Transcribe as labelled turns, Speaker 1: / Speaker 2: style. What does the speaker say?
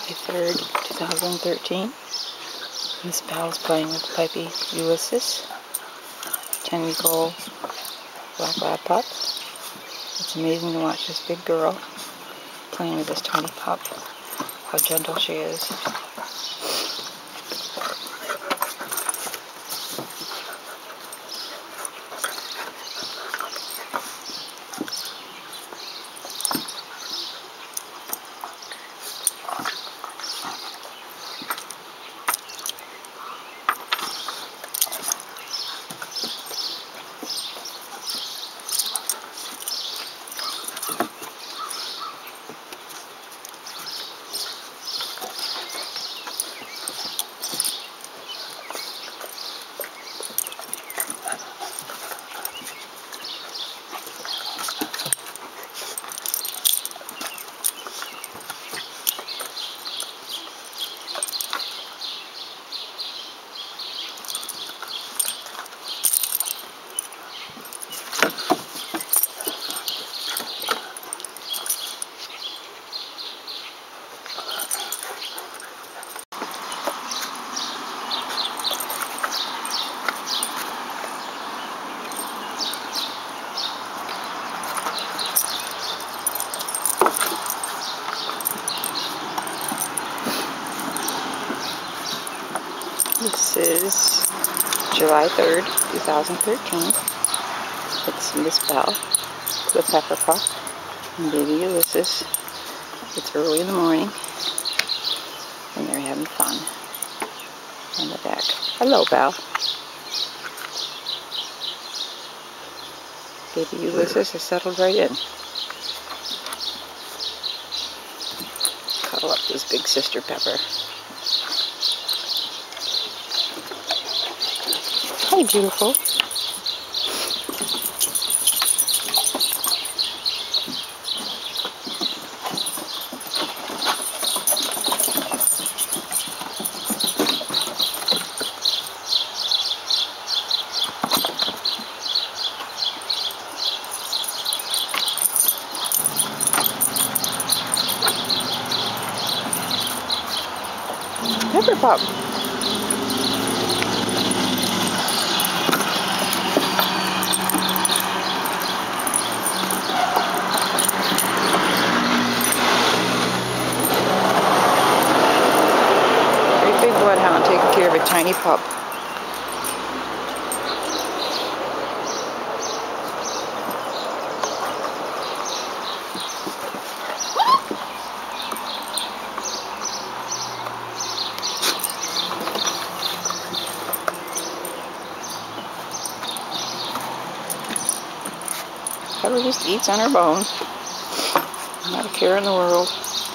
Speaker 1: 3rd, 2013. Miss Belle's playing with the puppy Ulysses, 10-week-old black lab pup. It's amazing to watch this big girl playing with this tiny pup, how gentle she is. This is July 3rd, 2013. It's Miss Belle, the Pepper pup, and baby Ulysses. It's early in the morning, and they're having fun on the deck. Hello, Belle. Baby Ulysses has settled right in. Cuddle up this big sister Pepper. Hi, beautiful. Pepper pup. Big Bloodhound taking care of a tiny pup. Pepper just eats on her bone. Not a care in the world.